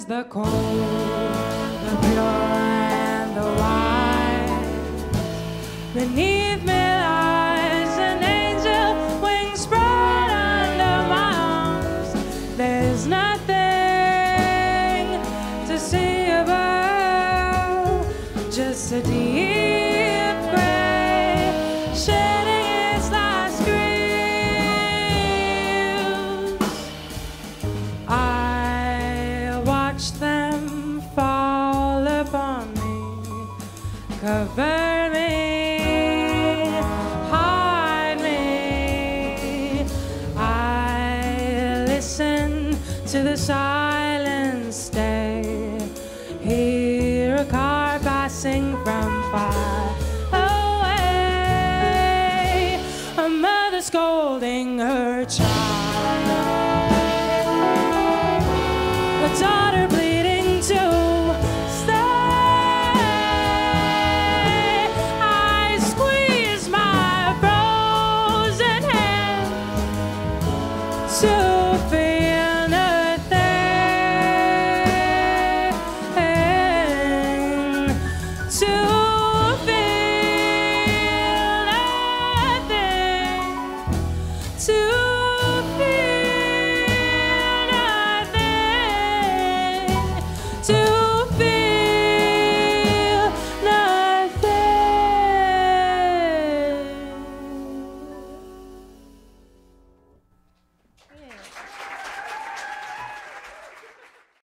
is the cold, the pure and the wise. Beneath me lies an angel, wings spread under my arms. There's nothing to see above, just a deep gray shedding its last griefs. I watch them fall upon me, cover me, hide me. I listen to the silence stay, hear a car passing from far away, a mother scolding her child, a daughter pleading to stay. I squeeze my frozen hand to feel nothing, to feel nothing, to feel nothing, to